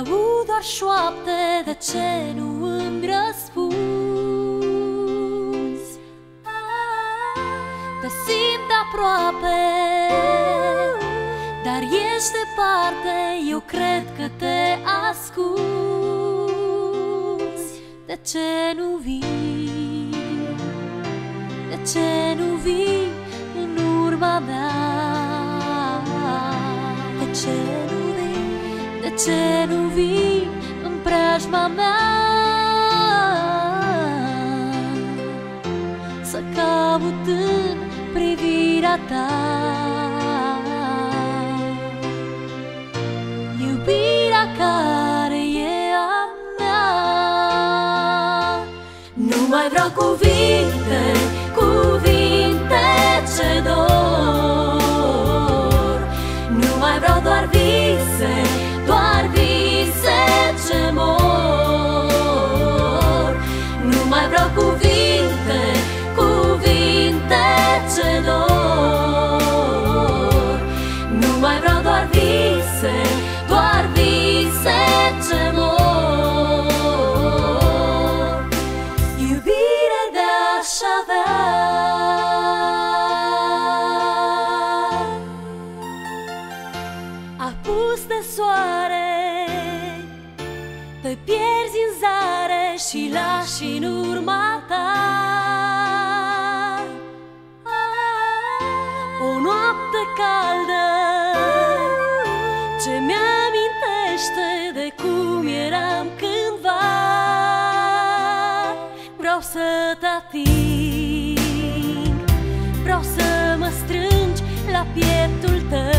Aud doar șoapte, de ce nu îmi răspunzi? Te simt aproape, dar ești departe. Eu cred că te ascunzi. De ce nu vii? De ce nu vii în urma mea? De ce nu vii? De ce nu vii în preajma mea? Să caut în privirea ta iubirea care e a mea. Nu mai vreau cuvinte, cuvinte ce dor. Nu mai vreau doar vise, doar vise ce mor. Nu mai vreau cuvinte, cuvinte ce dor. Nu mai vreau doar vise, doar vise ce mor. Iubire de-aș avea. Apus de soare, te pierzi în zare și lași în urma ta o noapte caldă ce mi-amintește de cum eram cândva. Vreau să te ating, vreau să mă strângi la pieptul tău.